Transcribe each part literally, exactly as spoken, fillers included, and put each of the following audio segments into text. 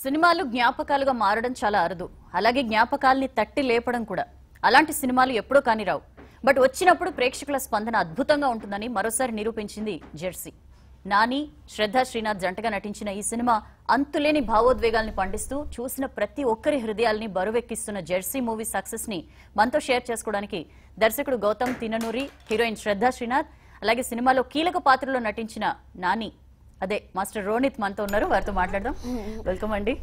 సినిమాలు జ్ఞాపకాలుగా మారడం చాలా అరుదు. అలాగే జ్ఞాపకాల్ని తట్టి లేపడం కూడా. అలాంటి సినిమాలు ఎప్పుడూ కాని రావు. బట్ వచ్చినప్పుడు ప్రేక్షకుల స్పందన అద్భుతంగా ఉంటుందని మరోసారి నిరూపించింది జెర్సీ. నాని, శ్రద్ధా శ్రీనాథ్ జంటగా నటించిన ఈ సినిమా అంతులేని భావోద్వేగాల్ని పండిస్తూ చూసిన ప్రతి ఒక్కరి హృదయాల్ని బరువెక్కిస్తున్న జెర్సీ మూవీ సక్సెస్ ని మనతో షేర్ చేసుకోవడానికి దర్శకుడు గౌతమ్ తిననూరి, హీరోయిన్ శ్రద్ధా శ్రీనాథ్, అలాగే సినిమాలో కీలక పాత్రలో నటించిన నాని అదే మాస్టర్ రోనిత్ మనతో ఉన్నారు. వారితో మాట్లాడదాం. వెల్కమ్ అండి.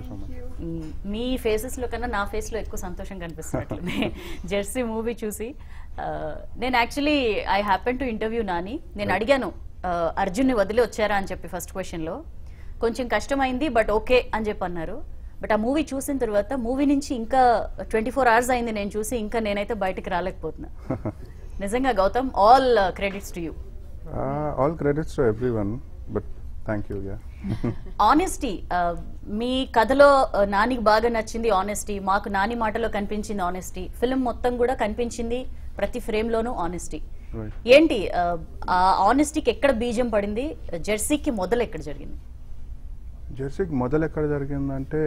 మీ ఫేసెస్ లో కన్నా నా ఫేస్ లో ఎక్కువ సంతోషం కనిపిస్తున్నట్లుంది జెర్సీ మూవీ చూసి. నేను actually I happen to interview Nani. నేను అడిగాను అర్జున్ ని వదిలి వచ్చారా అని చెప్పి ఫస్ట్ క్వశ్చన్ లో. కొంచెం కష్టమైంది బట్ ఓకే అని చెప్పి అన్నారు. బట్ ఆ మూవీ చూసిన తర్వాత మూవీ నుంచి ఇంకా ట్వంటీ ఫోర్ అవర్స్ అయింది నేను చూసి, ఇంకా నేనైతే బయటకు రాలేకపోతున్నా. నిజంగా Gautam, all credits to you. All credits to everyone, but thank you. Yeah honesty, మీ కథలో నానికి బాగా నచ్చింది ఆనెస్టీ, మాకు నాని మాటలో కనిపించింది ఆనెస్టీ, ఫిల్మ్ మొత్తం కూడా కనిపించింది ప్రతి ఫ్రేమ్ లోనూ ఆనెస్టీ. ఏంటి ఆ ఆనెస్టీకి ఎక్కడ బీజం పడింది? జెర్సీకి మొదలు ఎక్కడ జరిగింది? జెర్సీకి మొదలు ఎక్కడ జరిగిందంటే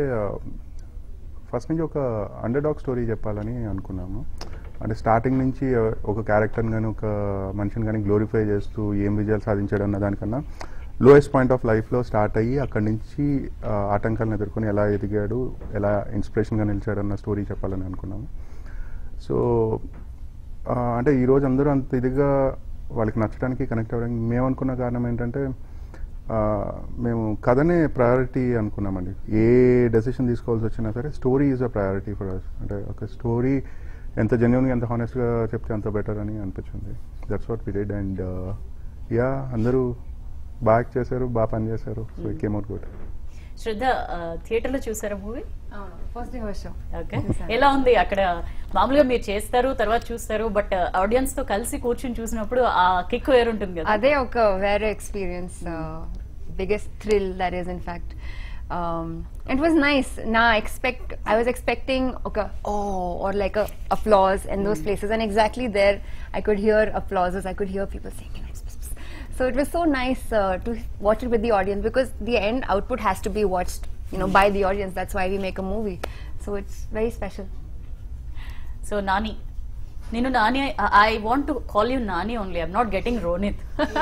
ఫస్ట్ నుంచి ఒక అండర్ డాగ్ స్టోరీ చెప్పాలని అనుకున్నాము. అంటే స్టార్టింగ్ నుంచి ఒక క్యారెక్టర్ని కానీ ఒక మనిషిని కానీ గ్లోరిఫై చేస్తూ ఏం విజయాలు సాధించాడు అన్న దానికన్నా లోయెస్ట్ పాయింట్ ఆఫ్ లైఫ్లో స్టార్ట్ అయ్యి అక్కడి నుంచి ఆటంకాలను ఎదుర్కొని ఎలా ఎదిగాడు, ఎలా ఇన్స్పిరేషన్గా నిలిచాడు అన్న స్టోరీ చెప్పాలని అనుకున్నాము. సో అంటే ఈరోజు అందరూ అంత ఇదిగా వాళ్ళకి నచ్చడానికి కనెక్ట్ అవ్వడానికి మేము అనుకున్న కారణం ఏంటంటే మేము కథనే ప్రయారిటీ అనుకున్నామండి. ఏ డెసిషన్ తీసుకోవాల్సి వచ్చినా సరే story is a priority for us. అంటే ఒక స్టోరీ ఎంత జెన్యున్గా ఎంత హానెస్ట్గా చెప్తే అంత బెటర్ అని అనిపించింది. That's what we did. And yeah అందరూ బాగా చేశారు, బాగా పని చేశారు. So it came out good. Shraddha, theatre లో చూసారా movie? First day first show. Okay, ఎలా ఉంది అక్కడ? మామూలుగా మీరు చేస్తారు తర్వాత చూస్తారు, బట్ ఆడియన్స్ తో కలిసి కూర్చుని చూసినప్పుడు ఆ కిక్ వేరు ఉంటుంది కదా. అదే ఒక వేరే experience, biggest thrill that is in fact. Um, it was nice. Na expect I was expecting okay, oh, or like a applause in those mm. places, and exactly there I could hear applauses. I could hear people saying, you know, pss, pss, pss. So it was so nice uh, to watch it with the audience, because the end output has to be watched, you know, by the audience. That's why we make a movie. So it's very special. So Nani, Ninu Nani, I, I want to call you Nani only. I'm not getting Ronit.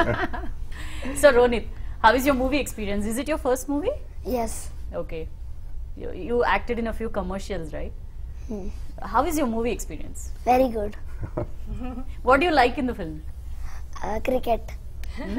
So Ronit, how is your movie experience? Is it your first movie? Yes. Okay. You, you acted in a few commercials, right? Hmm. How is your movie experience? Very good. What do you like in the film? Uh, cricket. Hmm?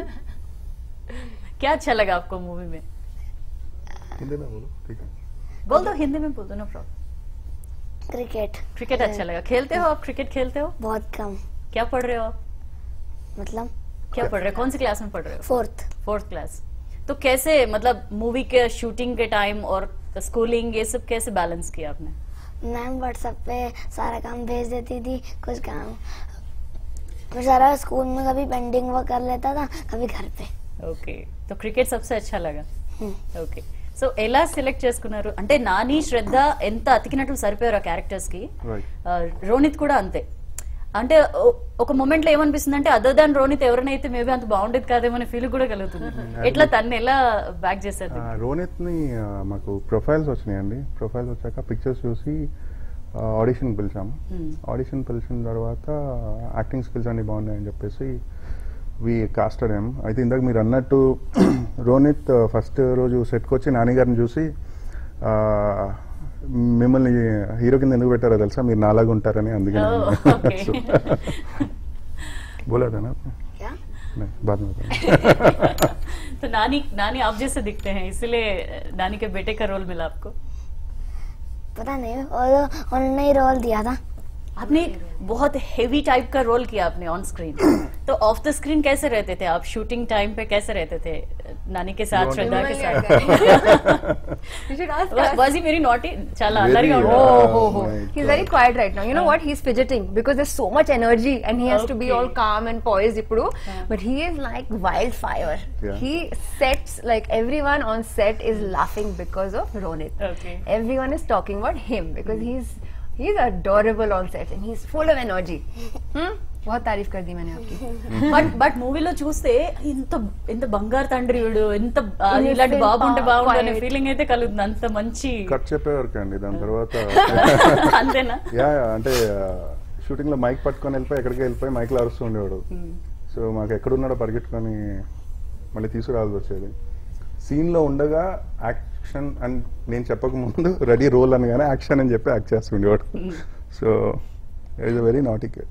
क्या अच्छा लगा आपको movie में? हिंदी में बोलो, ठीक है. बोल दो, हिंदी में बोल दो, नो प्रॉब्लम. क्रिकेट. क्रिकेट अच्छा लगा. खेलते हो आप? क्रिकेट खेलते हो? बहुत कम. क्या पढ़ रहे हो आप? मतलब? क्या पढ़ रहे हो? कौन सी क्लास में पढ़ रहे हो? फोर्थ. Fourth class. तो कैसे, मतलब मूवी के शूटिंग के टाइम और स्कूलिंग ये सब कैसे बैलेंस किया आपने? मैम व्हाट्सएप पे सारा काम भेज देती थी. कुछ काम मैं सारा स्कूल में कभी पेंडिंग वर्क कर लेता था, कभी घर पे. ఓకే, तो క్రికెట్ सबसे अच्छा लगा. ఓకే, సో ఎలా సెలెక్ట్ చేసుకున్నారు? అంటే నాని, శ్రద్ధ ఎంత అతికినట్లు సరిపోయారు ఆ క్యారెక్టర్స్ కి. రోనిత్ కూడా అంతే. అంటే ఒక మూమెంట్ లో ఏమనిపిస్తుంది అంటే అదర్ దాన్ రోనిత్ ఎవరినైతే మేబీ అంత బాగుండేది కాదేమో అనే ఫీల్ కూడా కలుగుతుంది. ఎట్లా తన్ని ఎలా బ్యాక్ చేశారు? రోనిత్ ని మాకు ప్రొఫైల్స్ వచ్చినాయండి. ప్రొఫైల్స్ వచ్చాక పిక్చర్స్ చూసి ఆడిషన్ పిలిచాము. ఆడిషన్ పిలిచిన తర్వాత యాక్టింగ్ స్కిల్స్ అన్ని బాగున్నాయని చెప్పేసి వి కాస్టెడ్ హిమ్. అయితే ఇందాక మీరు అన్నట్టు రోనిత్ ఫస్ట్ రోజు సెట్కి వచ్చి నాని గారిని చూసి మిమ్మల్ని హీరో కింద ఎందుకు పెట్టారో తెలుసా, మీరు నాలాగా ఉంటారని. అందుకని బోలానా बाद में तो नानी नानी आप जैसे दिखते हैं, इसलिए नानी के बेटे का रोल मिला आपको? पता नहीं, और उन्होंने ही रोल दिया था. आपने बहुत हेवी टाइप का रोल किया आपने ऑन स्क्रीन. तो ऑफ द स्क्रीन कैसे रहते थे आप? शूटिंग टाइम पे कैसे रहते थे नानी के साथ, श्रद्धा के साथ? Was he very naughty? Chala allariga untaru. Oh ho ho. He's very quiet right now. You know what? He's fidgeting because there's so much energy and he has to be all calm and poised ippudu. But he is like wildfire. He sets, like everyone on set is laughing because of Ronit. Okay. Everyone is talking about him because he's He's adorable on set and he's full of energy. Hmm? बहुत तारीफ कर दी मैंने आपकी. But but మూవీలో చూస్తే ఇంత ఎంత బంగారు తండ్రి వీడు, ఎంత ఆ, ఇలాంటి బాబు ఉంటే బాగుండు అనే ఫీలింగ్ అయితే కలుగుతుంది. అంత మంచి కట్ చెప్పేవరకు అండి. దాని తర్వాత అంతేనా? యా అంటే షూటింగ్ లో మైక్ పట్టుకొని వెళ్ళిపోయి ఎక్కడికి వెళ్ళిపోయి మైక్ లో అరుస్తూ ఉండేవాడు. సో మాకు ఎక్కడున్నాడో పరిగెట్టుకొని మళ్ళీ తీసుకురావాల్సి వచ్చేది. సీన్ లో ఉండగా యాక్షన్ అండ్ నేను చెప్పక ముందు రెడీ రోల్ అనగానే యాక్షన్ అని చెప్పి యాక్ట్ చేస్తుండేవాడు. So it's very naughty kid.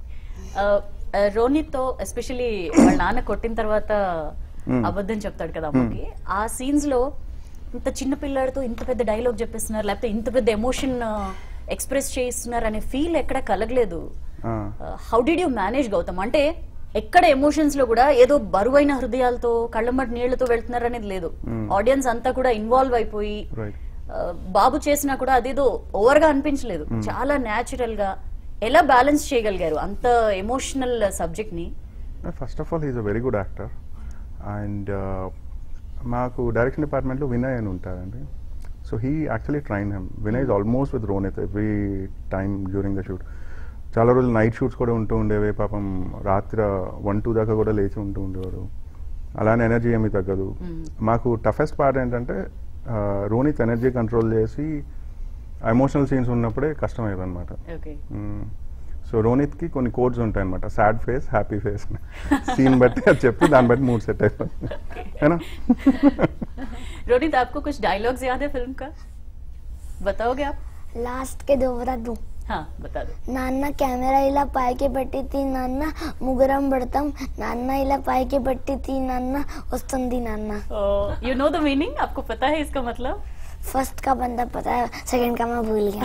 Ronit తో ఎస్పెషలీ వాళ్ళ నాన్న కొట్టిన తర్వాత అబద్ధం చెప్తాడు కదా అమ్మకి, ఆ సీన్స్ లో ఇంత చిన్న పిల్లాడితో ఇంత పెద్ద డైలాగ్ చెప్పేస్తున్నారు, లేకపోతే ఇంత పెద్ద ఎమోషన్ ఎక్స్ప్రెస్ చేస్తున్నారు అనే ఫీల్ ఎక్కడ కలగలేదు. How did you manage Gautam? అంటే ఎక్కడ ఎమోషన్స్ లో కూడా ఏదో బరువైన హృదయాలతో కళ్ళమ్మటి నీళ్లతో వెళ్తున్నారు అనేది లేదు. ఆడియన్స్ అంతా కూడా ఇన్వాల్వ్ అయిపోయి బాబు చేసినా కూడా అదేదో ఓవర్ గా అనిపించలేదు. చాలా న్యాచురల్ గా ఎలా బ్యాలెన్స్ చేయగలిగారు అంత ఎమోషనల్ సబ్జెక్ట్ ని? First of all he's a very good actor. And మాకు డైరెక్షన్ డిపార్ట్మెంట్లో వినయ్ అని ఉంటారండి. So he actually train him. Vinay is almost with Ronit every time during the shoot. చాలా రోజులు నైట్ షూట్స్ కూడా ఉంటూ ఉండేవి. పాపం రాత్రి వన్ టూ దాకా కూడా లేచి ఉంటూ ఉండేవారు. అలానే ఎనర్జీ ఏమీ తగ్గదు. మాకు టఫెస్ట్ పార్ట్ ఏంటంటే రోనిత్ ఎనర్జీ కంట్రోల్ చేసి ఎమోషనల్ సీన్స్ ఉన్నప్పుడే కష్టం అయ్యేది అనమాట. సో రోనిత్ కి కొన్ని కోడ్స్ ఉంటాయి అనమాట, sad face, happy face. Scene బట్టి అది చెప్పి దాన్ని బట్టి మూడ్ సెట్ అయిపోతుంది. रोनित आपको कुछ डायलॉग्स याद है फिल्म का? बताओगे आप? లాస్ట్ కి దో బతా దూ. हाँ बता दो. నాన్న కెమెరా ఇలా పైకి పెట్టి నాన్న ముగ్గురం పడతాం, నాన్న ఇలా పైకి పెట్టి నాన్న వస్తుంది నాన్న. You know the meaning? आपको पता है इसका मतलब? फर्स्ट का बंदा पता है, सेकंड का मैं भूल गया.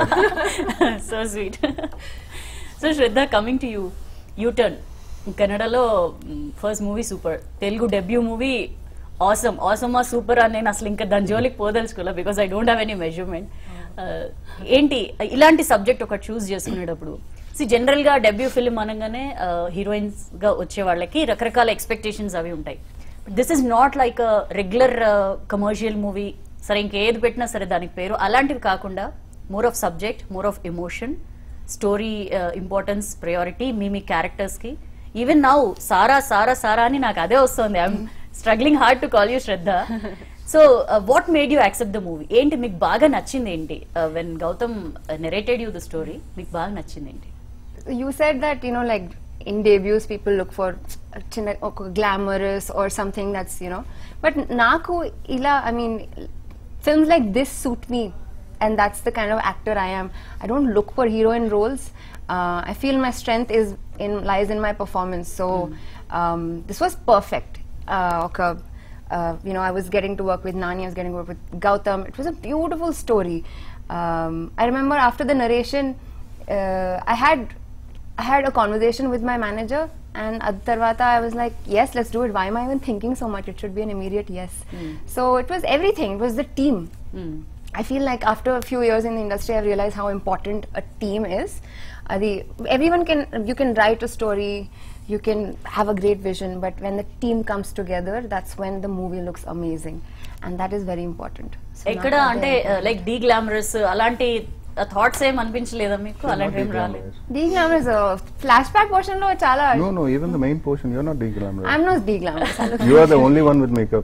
So sweet. So Shraddha, coming to you. You turn కన్నడలో first movie super, Telugu debut movie awesome. ఆసమా సూపర్ అని నేను అసలు ఇంకా దాని జోలికి పోదలుచుకోలే, because I don't have any measurement. ఏంటి ఇలాంటి సబ్జెక్ట్ ఒకటి చూస్ చేసుకునేటప్పుడు? సి జనరల్ గా డెబ్యూ ఫిల్మ్ అనగానే హీరోయిన్స్ గా వచ్చే వాళ్ళకి రకరకాల ఎక్స్పెక్టేషన్స్ అవి ఉంటాయి. This is not like regular commercial movie, సరే ఇంకేది పెట్టినా సరే దానికి పేరు, అలాంటివి కాకుండా more of subject, more of emotion, story importance, priority మీ మీ క్యారెక్టర్స్ కి. Even now Sara Sara Sara అని నాకు అదే వస్తుంది. I'm struggling hard to call you Shraddha. So what made you accept the movie? ఏంటి మీకు బాగా నచ్చింది ఏంటి? When Gautam narrated you the story, మీకు బాగా నచ్చింది ఏంటి? You said that, you know, like in debuts people look for chinna glamorous or something that's, you know, but naku ila, I mean, films like this suit me, and that's the kind of actor I am. I don't look for heroine roles. uh, I feel my strength is in lies in my performance. So mm. um, this was perfect. uh, okay. Uh, you know, I was getting to work with Nani, I was getting to work with Gautam. It was a beautiful story. um, I remember after the narration uh, I had I had a conversation with my manager, and at Tarvata I was like, yes, let's do it. Why am I even thinking so much? It should be an immediate yes. Mm. So it was everything. It was the team. Mm. I feel like after a few years in the industry, I realized how important a team is. Uh, the, everyone can, you can write a story, you can have a great vision, but when the team comes together, that's when the movie looks amazing. And that is very important. So ఎక్కడ అంటే like deglamorous అలాంటి thoughts ఏం అనిపించలేదా మీకు? అలాంటి ఏం రాలేదు? Deglamorous flashback portion లో చాలా. No, no, even the main portion, you're not de-glamorous. I'm not de-glamorous. You are the only one with makeup.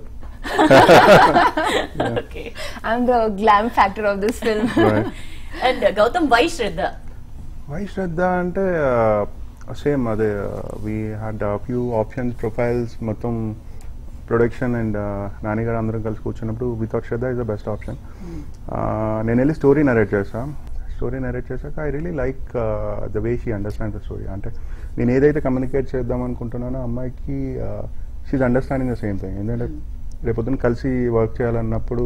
Yeah. Okay. I'm the glam factor of this film. Right. And Gautam, why Shraddha? Why Shraddha అంటే same అదే we had few options, profiles, మొత్తం production and Nani గారు అందరం కలిసి కూర్చున్నప్పుడు we thought Shraddha is the best option. నేను వెళ్ళి story narrate చేస్తాను. స్టోరీ నరేట్ చేశాక I really like the way she understand the story. అంటే నేను ఏదైతే కమ్యూనికేట్ చేద్దాం అనుకుంటున్నానో అమ్మాయికి she's understanding the same thing. ఎందుకంటే రేపొద్దున కలిసి వర్క్ చేయాలన్నప్పుడు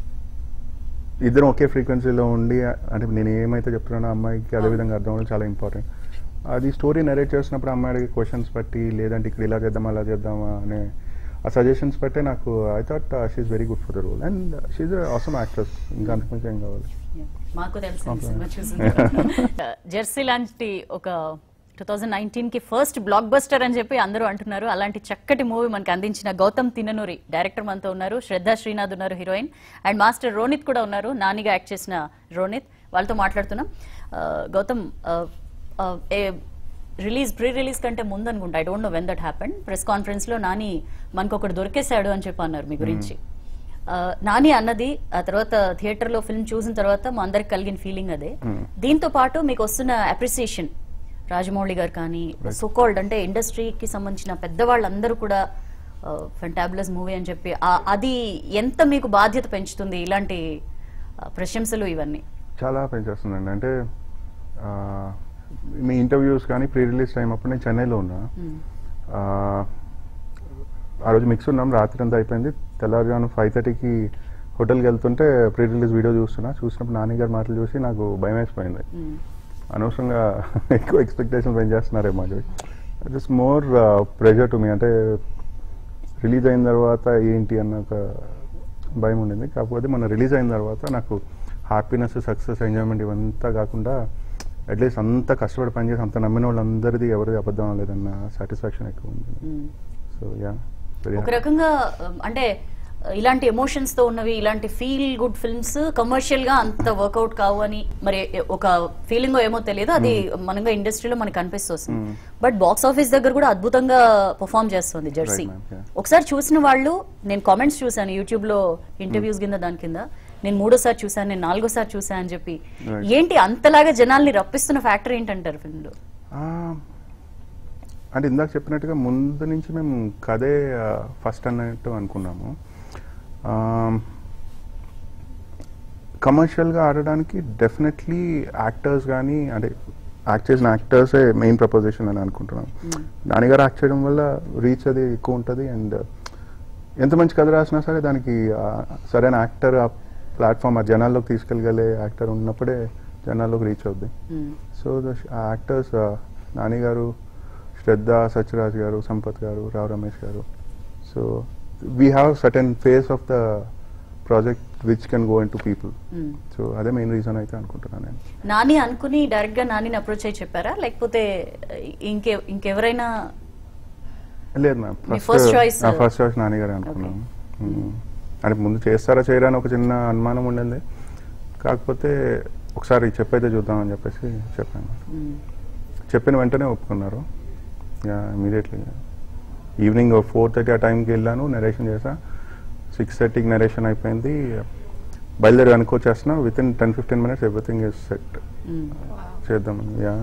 ఇద్దరం ఒకే ఫ్రీక్వెన్సీలో ఉండి, అంటే నేను ఏమైతే చెప్తున్నానో అమ్మాయికి అదేవిధంగా అర్థం అవ్వడం చాలా ఇంపార్టెంట్. అది స్టోరీ నరేట్ చేసినప్పుడు అమ్మాయి అడిగే క్వశ్చన్స్ బట్టి, లేదంటే ఇక్కడ ఇలా చేద్దామా అలా చేద్దామా అనే ఆ సజెషన్స్ బట్టే నాకు I thought she's very good for the role and she's awesome actress. ఇంకా అంతకుమించి ఏం కావాలి? మాకు తెలుసు జెర్సీ లాంటి ఒక టూ థౌజండ్ నైన్టీన్ కి ఫస్ట్ బ్లాక్ బస్టర్ అని చెప్పి అందరూ అంటున్నారు. అలాంటి చక్కటి మూవీ మనకు అందించిన గౌతమ్ తిన్ననూరి డైరెక్టర్ మనతో ఉన్నారు, శ్రద్ధ శ్రీనాథ్ ఉన్నారు హీరోయిన్, అండ్ మాస్టర్ రోనిత్ కూడా ఉన్నారు, నానిగా యాక్ట్ చేసిన రోనిత్. వాళ్ళతో మాట్లాడుతున్నాం. గౌతమ్, రిలీజ్ ప్రీ రిలీజ్ కంటే ముందు అనుకుంటా, I don't know when that happened, press conference లో నాని మనకు ఒకటి దొరికేశాడు అని చెప్పి అన్నారు మీ గురించి. ఆ, నాని అన్నది ఆ తర్వాత థియేటర్ లో ఫిల్మ్ చూసిన తర్వాత మా అందరికి కలిగిన ఫీలింగ్ అదే. దీంతో పాటు మీకు వస్తున్న అప్రిసియేషన్ రాజమౌళి గారు కానీ సో కాల్డ్ అంటే ఇండస్ట్రీకి సంబంధించిన పెద్దవాళ్ళందరూ కూడా ఫెంటాబులస్ మూవీ అని చెప్పి ఆ- అది ఎంత మీకు బాధ్యత పెంచుతుంది ఇలాంటి ఆ, ప్రశంసలు ఇవన్నీ? చాలా పెంచేస్తుందండి. అంటే ఆ, మీ ఇంటర్వ్యూస్ కానీ ప్రీ రిలీజ్ టైం అప్పుడు నేను చెన్నైలో ఉన్నా. ఆ, ఆ రోజు మిక్స్ ఉన్నాం, రాత్రి అంతా అయిపోయింది. తెల్లవారుజాము ఫైవ్ థర్టీకి హోటల్కి వెళ్తుంటే ప్రీ రిలీజ్ వీడియో చూస్తున్నా. చూసినప్పుడు నాని గారి మాటలు చూసి నాకు భయం వేసిపోయింది. అనవసరంగా ఎక్కువ ఎక్స్పెక్టేషన్ పెంచేస్తున్నారేమో. It is more pressure to me. అంటే రిలీజ్ అయిన తర్వాత ఏంటి అన్న ఒక భయం ఉండింది. కాకపోతే మన రిలీజ్ అయిన తర్వాత నాకు హ్యాపీనెస్, సక్సెస్, ఎంజాయ్మెంట్ ఇవంతా కాకుండా అట్లీస్ట్ అంత కష్టపడి పనిచేసి అంత నమ్మిన వాళ్ళందరిది ఎవరిది అబద్ధం అవ్వలేదన్న సాటిస్ఫాక్షన్ ఎక్కువ ఉంది. సో యా, ఒక రకంగా um, అంటే uh, ఇలాంటి ఎమోషన్స్ తో ఉన్నవి, ఇలాంటి ఫీల్ గుడ్ ఫిల్మ్స్ కమర్షియల్ గా అంత వర్కౌట్ కావు అని మరి ఒక ఫీలింగ్ ఏమో తెలియదు, అది మనంగా ఇండస్ట్రీలో మనకు అనిపిస్తుంది. బట్ బాక్స్ ఆఫీస్ దగ్గర కూడా అద్భుతంగా పర్ఫామ్ చేస్తుంది జెర్సీ. Right, ma'am, yeah. ఒకసారి చూసిన వాళ్ళు, నేను కామెంట్స్ చూసాను యూట్యూబ్ లో ఇంటర్వ్యూస్ కింద, దాని కింద నేను మూడోసారి చూసాను, నేను నాలుగోసారి చూసాను అని చెప్పి. Right. ఏంటి అంతలాగా జనాల్ని రప్పిస్తున్న ఫ్యాక్టర్ ఏంటంటారు ఫిల్మ్ లో? ఆ, అంటే ఇందాక చెప్పినట్టుగా ముందు నుంచి మేము కథే ఫస్ట్ అన్నట్టు అనుకున్నాము. కమర్షియల్గా ఆడడానికి డెఫినెట్లీ యాక్టర్స్ కానీ, అంటే యాక్ట్ చేసిన యాక్టర్సే మెయిన్ ప్రపోజిషన్ అని అనుకుంటున్నాం. నాన్నగారు యాక్ట్ చేయడం వల్ల రీచ్ అది ఎక్కువ ఉంటుంది. అండ్ ఎంత మంచి కథ రాసినా సరే దానికి ఆ, సరైన యాక్టర్, ఆ ప్లాట్ఫామ్, ఆ జనాల్లోకి తీసుకెళ్ళగలే యాక్టర్ ఉన్నప్పుడే జనాల్లోకి రీచ్ అవుద్ది. సో ఆ యాక్టర్స్ నాని గారు, శ్రద్ధ, సత్యరాజ్ గారు, సంపత్ గారు, రావు రమేష్ గారు. So we have certain face of the project which can go in to people. So అదే మెయిన్ రీజన్ అయితే అనుకుంటున్నాను నేను. నాని అనుకుని డైరెక్ట్ గా నానిని అప్రోచ్ అయ్యి చెప్పారా, లేకపోతే ఇంకే ఇంకెవరైనా? లేదు మ్యామ్, మీ first choice? First first choice Nani గారే అనుకున్నాను. మ్మ్. అంటే ముందు చేస్తారా చేయరా అని ఒక చిన్న అనుమానం ఉండింది. కాకపోతే ఒకసారి చెప్పైతే చూద్దామని చెప్పేసి చెప్పాను. చెప్పిన వెంటనే ఒప్పుకున్నారు. ఇమీడియట్లీ ఈవినింగ్ ఫోర్ థర్టీ ఆ టైంకి వెళ్ళాను, నరేషన్ చేసా. సిక్స్ థర్టీకి నరేషన్ అయిపోయింది, బయలుదేరి అనుకోవచ్చేస్తున్నా. Within ten fifteen minutes everything is set. చేద్దామని. యా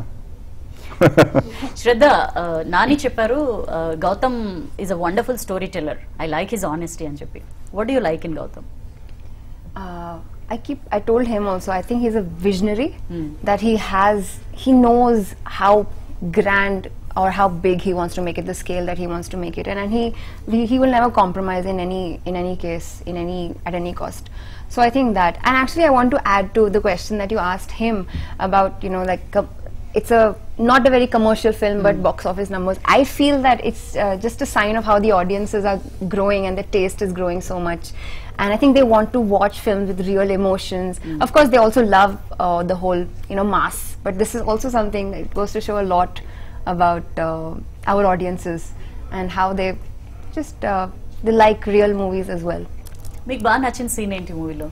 శ్రద్ధ, నాని చెప్పారు Gautam is a wonderful story teller, I like his honesty అని చెప్పి. What do you like in Gautam? Uh, I keep. I told him also. I think he's a visionary. Hmm. That he has. He knows how grand or how big he wants to make it, the scale that he wants to make it, and, and he, he he will never compromise in any in any case, in any at any cost. So I think that. And actually, I want to add to the question that you asked him about. You know, like. Uh, it's a not a very commercial film, but box office numbers. I feel that it's uh, just a sign of how the audiences are growing and the taste is growing so much. And I think they want to watch films with real emotions. Of course, they also love uh, the whole, you know, mass. But this is also something that goes to show a lot about uh, our audiences and how they just uh, they like real movies as well. మీకు బాగా నచ్చిన scene ఏంటి మూవీలో?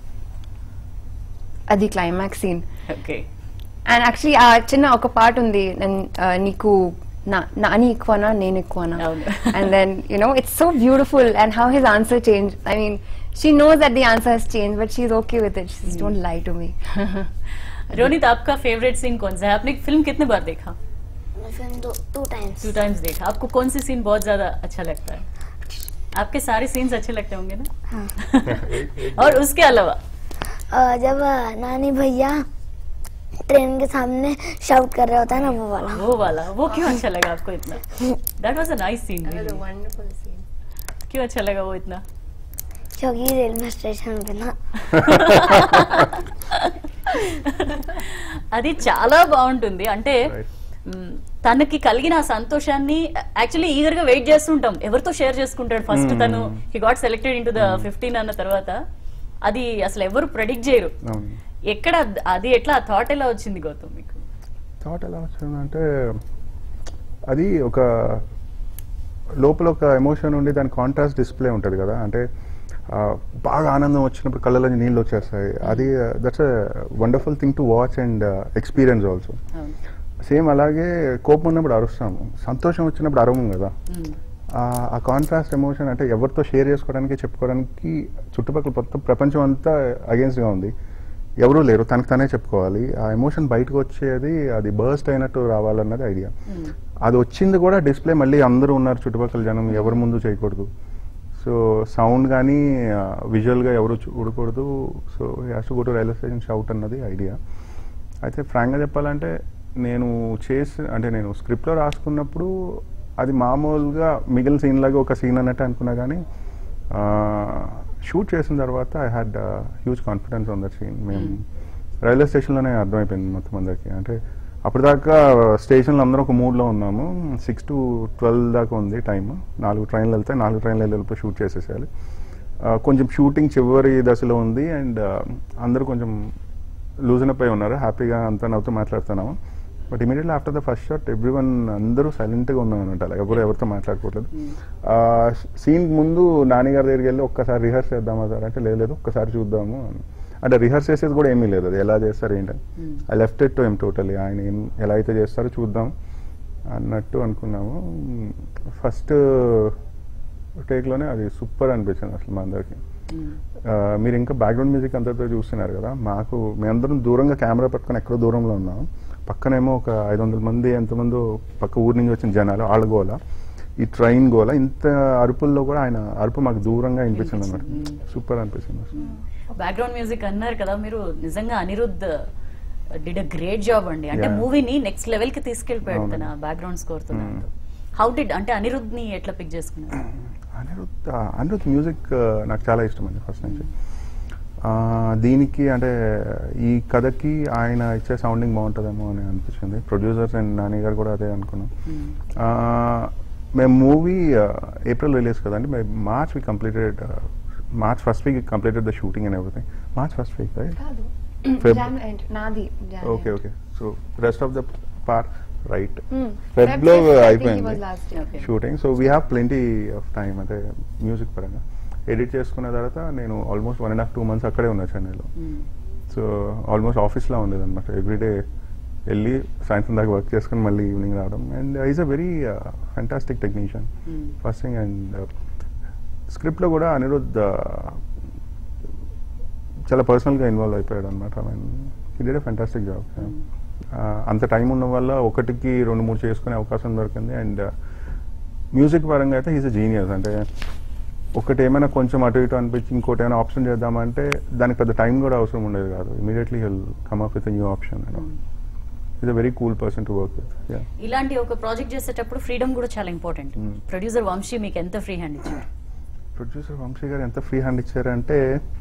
At the climax scene. Okay. And actually, uh, చిన్న ఒక part ఉంది, నీకు నాని ఎక్కువనా నేను ఎక్కువనా, and then you know it's so beautiful and how his answer changed. I mean, she knows that the answer has changed, but she's okay with it. She says, don't lie to me. Ronit, आपका favourite scene कौन सा है? आपने film कितने बार देखा? मैं film दो two times two times देखा. आपको कौन सी सीन बहुत ज्यादा अच्छा लगता है? आपके सारे सीन्स अच्छे लगते होंगे ना? हाँ. और उसके अलावा जब नानी भैया ट्रेन के सामने शाउट कर रहे होता है ना, वो वाला वो वाला वो क्यों अच्छा लगा आपको इतना? That was a nice scene. Wonderful scene. क्यों अच्छा लगा वो इतना? क्योंकि रेलवे स्टेशन पे ना అది చాలా బాగుంటుంది. అంటే Right. మ్, తనకి కలిగిన ఆ సంతోషాన్ని యాక్చువల్లీ ఈగర్ గా వెయిట్ చేస్తుంటాం, ఎవరితో షేర్ చేసుకుంటాడు ఫస్ట్. తను he got selected in to the fifteen అన్న తర్వాత అది అసలు ఎవరు ప్రెడిక్ట్ చేయరు. అవును. ఎక్కడ అది ఎట్లా థాట్ ఎలా వచ్చింది గౌతమ్ మీకు? థాట్ ఎలా వచ్చిందంటే అది ఒక లోపల ఒక ఎమోషన్ ఉండి దాని కాంట్రాస్ట్ డిస్ప్లే ఉంటుంది కదా. అంటే ఆ, బాగా ఆనందం వచ్చినప్పుడు కళ్ళలో నీళ్ళు వచ్చేస్తాయి. అది that's a wonderful thing to watch and experience also. Same అలాగే కోపం ఉన్నప్పుడు అరుస్తాము, సంతోషం వచ్చినప్పుడు అరవం కదా. ఆ కాంట్రాస్ట్ ఎమోషన్ అంటే ఎవరితో షేర్ చేసుకోవడానికి చెప్పుకోవడానికి చుట్టుపక్కల మొత్తం ప్రపంచం అంతా అగేన్స్ట్గా ఉంది, ఎవరూ లేరు, తనకు తనే చెప్పుకోవాలి. ఆ ఎమోషన్ బయటకు వచ్చేది అది బర్స్ట్ అయినట్టు రావాలన్నది ఐడియా. అది వచ్చింది కూడా డిస్ప్లే మళ్ళీ అందరూ ఉన్నారు చుట్టుపక్కల జనం, ఎవరి ముందు చేయకూడదు. సో సౌండ్ కానీ విజువల్గా ఎవరు చూడకూడదు. So has to go to railway station shout అన్నది ఐడియా. అయితే ఫ్రాంక్గా చెప్పాలంటే నేను చేసి అంటే నేను స్క్రిప్ట్లో రాసుకున్నప్పుడు అది మామూలుగా మిగిలిన సీన్ లాగా ఒక సీన్ అన్నట్టు అనుకున్నా, కానీ షూట్ చేసిన తర్వాత I had huge confidence on that scene. మేము రైల్వే స్టేషన్లోనే అర్థమైపోయింది మొత్తం అందరికి. అంటే అప్పటిదాకా స్టేషన్లో అందరం ఒక మూడ్లో ఉన్నాము. సిక్స్ టు ట్వెల్వ్ దాకా ఉంది టైం, నాలుగు ట్రైన్లు వెళ్తే నాలుగు ట్రైన్లు వెళ్ళిపోయి షూట్ చేసేసేయాలి. కొంచెం షూటింగ్ చివరి దశలో ఉంది అండ్ అందరూ కొంచెం లూజన్ అప్ అయి ఉన్నారు, హ్యాపీగా అంతా నవ్వుతూ మాట్లాడుతున్నాము. But immediately after the first shot every one అందరూ సైలెంట్గా ఉన్నాం అనమాట, అలా ఎవరు ఎవరితో మాట్లాడుకోవట్లేదు. సీన్ ముందు నాన్నగారి దగ్గరికి వెళ్ళి ఒక్కసారి రిహర్స్ చేద్దామా సార్ అంటే లేదు ఒక్కసారి చూద్దాము అంటే రిహర్స్ చేసేది కూడా ఏమీ లేదు, అది ఎలా చేస్తారు ఏంటని. I left it to them totally, ఆయన ఏం ఎలా అయితే చేస్తారో చూద్దాం అన్నట్టు అనుకున్నాము. ఫస్ట్ టేక్లోనే అది సూపర్ అనిపించింది అసలు మా అందరికి. మీరు ఇంకా బ్యాక్గ్రౌండ్ మ్యూజిక్ అంతతో చూస్తున్నారు కదా, మాకు మేమందరం దూరంగా కెమెరా పట్టుకొని ఎక్కడో దూరంలో ఉన్నాం, పక్కనేమో ఒక ఐదు వందల మంది ఎంతమందో పక్క ఊరి నుంచి వచ్చిన జనాలు, వాళ్ళ గోల, ఈ ట్రైన్ గోల, ఇంత అరుపుల్లో కూడా ఆయన అరుపు మాకు దూరంగా వినిపించింది అన్నమాట. సూపర్ అనిపించింది అసలు. బ్యాక్గ్రౌండ్ మ్యూజిక్ అన్నారు కదా మీరు, నిజంగా Anirudh did a great job అండి. అంటే మూవీని నెక్స్ట్ లెవెల్ కి తీసుకెళ్లిపోయాడు తన బ్యాక్గ్రౌండ్ స్కోర్ తో. హౌ డిడ్ అంటే అనిరుద్ధ్ ని ఎట్లా పిక్ చేసుకున్నారు? అనిరుద్ధ్ అనిరుద్ధ్ మ్యూజిక్ నాకు చాలా ఇష్టం అండి ఫస్ట్ నుంచి. దీనికి అంటే ఈ కథకి ఆయన ఇచ్చే సౌండింగ్ బాగుంటుందేమో అని అనిపించింది. ప్రొడ్యూసర్స్ అండ్ నాని గారు కూడా అదే అనుకున్నాం. మేము మూవీ ఏప్రిల్ రిలీజ్ కదండి, మేము March we completed, March first week completed the shooting and everything. March first week okay okay so rest of the part right Feb లో అయిపోయింది shooting. So we have plenty of time అంటే music పరంగా. Edit చేసుకున్న తర్వాత నేను almost one and half two months అక్కడే ఉన్నా చెన్నైలో. సో ఆల్మోస్ట్ ఆఫీస్లో ఉండేది అనమాట, ఎవ్రీడే వెళ్ళి సాయంత్రం దాకా వర్క్ చేసుకుని మళ్ళీ ఈవినింగ్ రావడం. And is a very fantastic technician first thing. And స్క్రిప్ట్లో కూడా అనిరుద్ధ్ చాలా పర్సనల్గా ఇన్వాల్వ్ అయిపోయాడు అనమాట. I mean he did a fantastic job. అంత టైం ఉన్న వల్ల ఒకటికి రెండు మూడు చేసుకునే అవకాశం దొరికింది. అండ్ మ్యూజిక్ పరంగా అయితే హీస్ ఎ జీనియస్. అంటే ఒకటి ఏమైనా కొంచెం అటు ఇటు అనిపించి ఇంకోటి ఏమైనా ఆప్షన్ చేద్దామంటే దానికి పెద్ద టైం కూడా అవసరం ఉండేది కాదు, immediately he'll come up with new option. Is a very cool person to work with. ఇలాంటి ఒక ప్రాజెక్ట్ చేసేటప్పుడు ఫ్రీడమ్ కూడా చాలా ఇంపార్టెంట్. ప్రొడ్యూసర్ వంశీ మీకు ఎంత ఫ్రీ హ్యాండ్ ఇచ్చారు? ప్రొడ్యూసర్ వంశీ గారు ఎంత ఫ్రీ హ్యాండ్ ఇచ్చారంటే,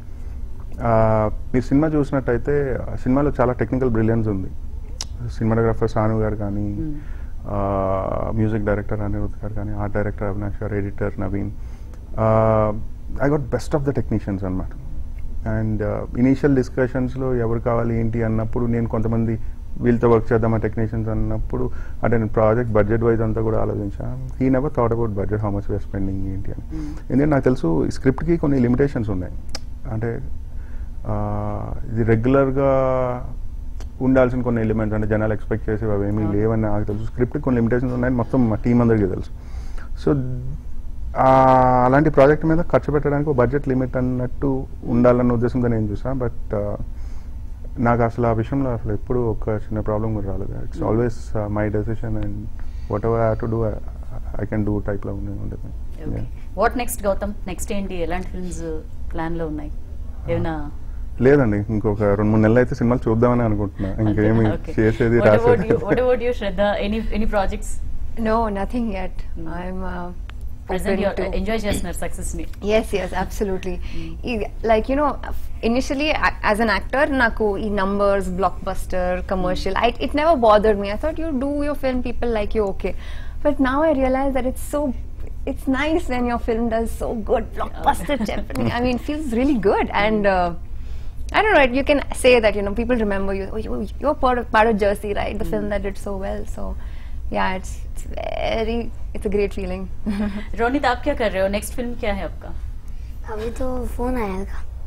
మీరు సినిమా చూసినట్టయితే సినిమాలో చాలా టెక్నికల్ బ్రిలియన్స్ ఉంది. సినిమాటోగ్రాఫర్ సాను గారు కానీ, మ్యూజిక్ డైరెక్టర్ అనిరుద్ధ్ గారు కానీ, ఆర్ట్ డైరెక్టర్ అవినాష్ గారు, editor Naveen, I got best of the technicians అనమాట. అండ్ ఇనీషియల్ డిస్కషన్స్లో ఎవరు కావాలి ఏంటి అన్నప్పుడు నేను కొంతమంది వీళ్ళతో వర్క్ చేద్దామా టెక్నీషియన్స్ అన్నప్పుడు అంటే నేను ప్రాజెక్ట్ బడ్జెట్ వైజ్ అంతా కూడా ఆలోచించాను. He never thought about budget, how much we're spending ఏంటి అని. ఎందుకంటే నాకు తెలుసు ఈ స్క్రిప్ట్కి కొన్ని లిమిటేషన్స్ ఉన్నాయి. అంటే ఇది రెగ్యులర్గా ఉండాల్సిన కొన్ని ఎలిమెంట్స్ అంటే జనాలు ఎక్స్పెక్ట్ చేసేవి అవి ఏమీ లేవని నాకు తెలుసు. స్క్రిప్ట్కి కొన్ని లిమిటేషన్స్ ఉన్నాయని మొత్తం మా టీం అందరికీ తెలుసు. సో అలాంటి ప్రాజెక్ట్ మీద ఖర్చు పెట్టడానికి బడ్జెట్ లిమిట్ అన్నట్టు ఉండాలన్న ఉద్దేశంతో నేను చూసాను. బట్ నాకు అసలు ఆ విషయంలో అసలు ఎప్పుడు ఒక చిన్న ప్రాబ్లం కూడా రాలేదు. It's always my decision and whatever I have to do I can do టైప్లో ఉండేది. What next Gautam? నెక్స్ట్ ఏంటి, ఎలాంటి ఫిల్మ్స్ ప్లాన్లో ఉన్నాయి? ఏమైనా లేదండి, ఇంకొక రెండు మూడు నెలలు అయితే సినిమాలు చూద్దామని అనుకుంటున్నా. ఇంకేమి చేసేది రాసేది. What about you, Shraddha? Any any projects? No, nothing yet. Mm. I'm uh, present. You enjoy చేస్తున్నారు సక్సెస్ ని? Yes, yes, absolutely. Mm. Like you know, initially as an actor, naku ee numbers, blockbuster, commercial, I, it never bothered me. I thought you do your film, people like you, okay. But now I realize that it's so. It's nice when your film does so good, blockbuster. I mean, it feels really good and. Uh, I don't know, you can say that, you know, people remember you. Oh, you you're part of, part of Jersey, right? The mm. film that did so well. So, yeah, it's it's very, it's a great feeling. Ronit, आप क्या कर रहे हो? Next film क्या है आपका? अभी तो फोन आया था.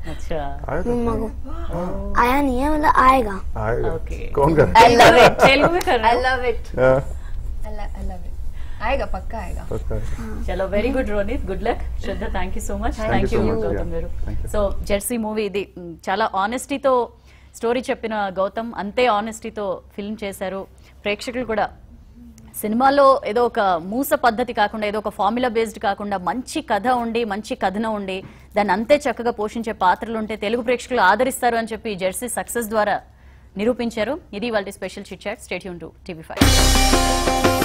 अच्छा आया था? मम्मा को आया नहीं है मतलब आएगा आएगा Okay. कौन कर I love it. तेलुगु में कर रहे I हो? love it. हाँ, I, lo- I love it. आएगा पक्का आएगा. पक्का है. చలో very good Ronit, good luck. Shraddha, thank you so much. Thank thank you you so much. Gautam Yeah. గారు. Thank you. So Jersey movie ఇది మ్, చాలా ఆనెస్టీతో స్టోరీ చెప్పిన గౌతమ్ అంతే ఆనెస్టీతో ఫిల్మ్ చేశారు. ప్రేక్షకులు కూడా సినిమాలో ఏదో ఒక మూస పద్ధతి కాకుండా, ఏదో ఒక ఫార్ములా బేస్డ్ కాకుండా మంచి కథ ఉండి, మంచి కథనం ఉండి, దాన్ని అంతే చక్కగా పోషించే పాత్రలు ఉంటే తెలుగు ప్రేక్షకులు ఆదరిస్తారు అని చెప్పి జెర్సీ సక్సెస్ ద్వారా నిరూపించారు. ఇది వాళ్ళ special chit chat. Stay tune to TV five.